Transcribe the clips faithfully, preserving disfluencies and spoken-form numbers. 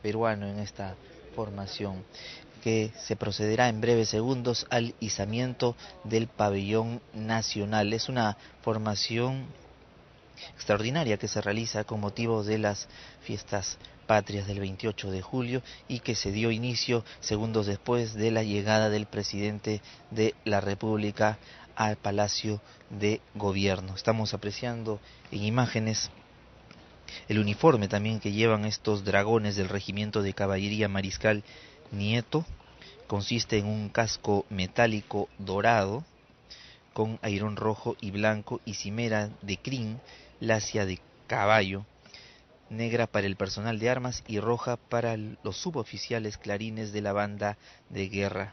peruano en esta formación, que se procederá en breves segundos al izamiento del pabellón nacional. Es una formación extraordinaria que se realiza con motivo de las fiestas patrias del veintiocho de julio y que se dio inicio segundos después de la llegada del presidente de la República al Palacio de Gobierno. Estamos apreciando en imágenes el uniforme también que llevan estos dragones del Regimiento de Caballería Mariscal Nieto. Consiste en un casco metálico dorado con airón rojo y blanco y cimera de crin, lacia de caballo, negra para el personal de armas y roja para los suboficiales clarines de la banda de guerra.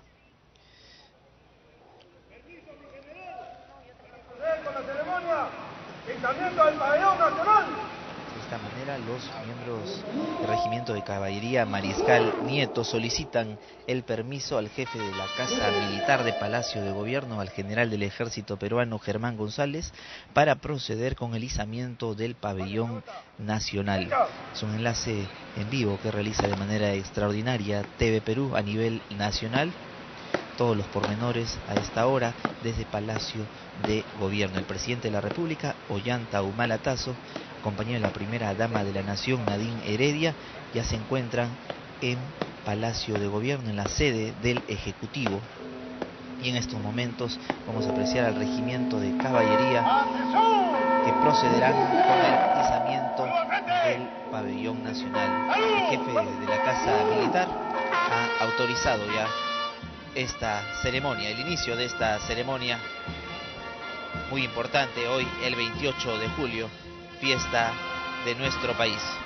Con la ceremonia, izamiento del pabellón nacional. De esta manera, los miembros del Regimiento de Caballería Mariscal Nieto solicitan el permiso al jefe de la Casa Militar de Palacio de Gobierno, al general del Ejército Peruano Germán González, para proceder con el izamiento del pabellón nacional. Es un enlace en vivo que realiza de manera extraordinaria T V Perú a nivel nacional. Todos los pormenores a esta hora desde Palacio de Gobierno. El presidente de la República, Ollanta Humala Tazo, acompañado de la primera dama de la Nación, Nadine Heredia, ya se encuentran en Palacio de Gobierno, en la sede del Ejecutivo. Y en estos momentos vamos a apreciar al regimiento de caballería que procederán con el izamiento del pabellón nacional. El jefe de la Casa Militar ha autorizado ya esta ceremonia, el inicio de esta ceremonia muy importante hoy, el veintiocho de julio, fiesta de nuestro país.